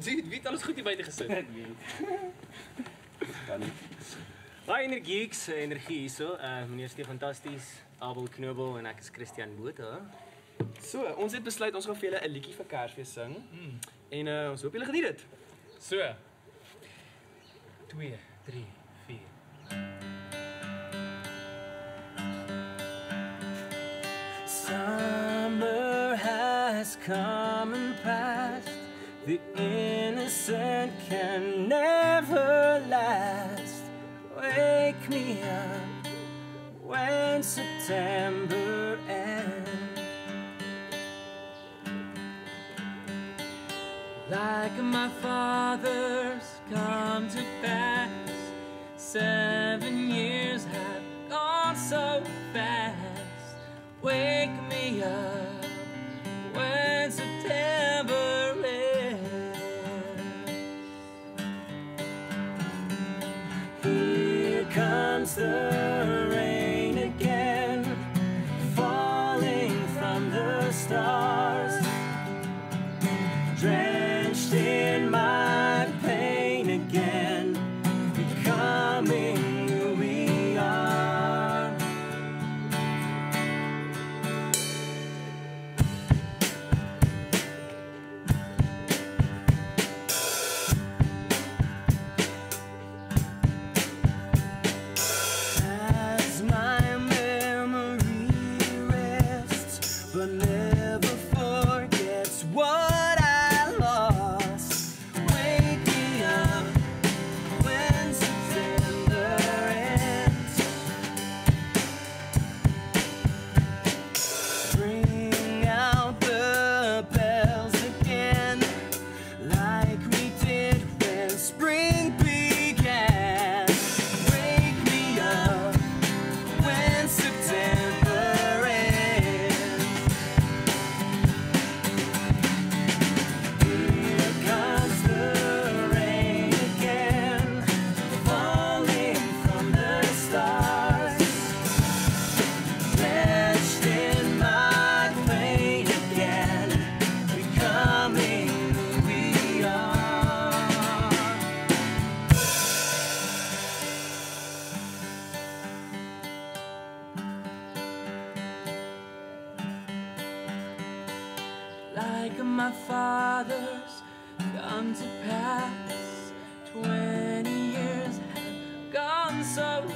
Dude, wie het alles goed hier buiten gesit? Ek weet. Kan nie. Hi Energieks, energie hierso. Meneer Stef Fantasties, Abel Knobel en ek is Christian Botha. So, ons het besluit ons gaan vir julle 'n liedjie vir Kersfees sing. En ons hoop julle geniet dit. So. 2, 3, 4. Summer has come and passed. The innocent can never last. Wake me up when September ends. Like my father's come to pass, 7 years have gone so fast. Wake me up when September ends. Here comes the rain again, falling from the stars, drenched in my pain again, becoming who we are. As my memory rests, but never forgets what I lost. Wake me up when September ends. Bring out the bells again, like we did when spring began. Wake me up when September ends. Here comes the rain again, falling from the stars, drenched in my pain again, becoming who we are. Like my father's come to pass, 20 years have gone so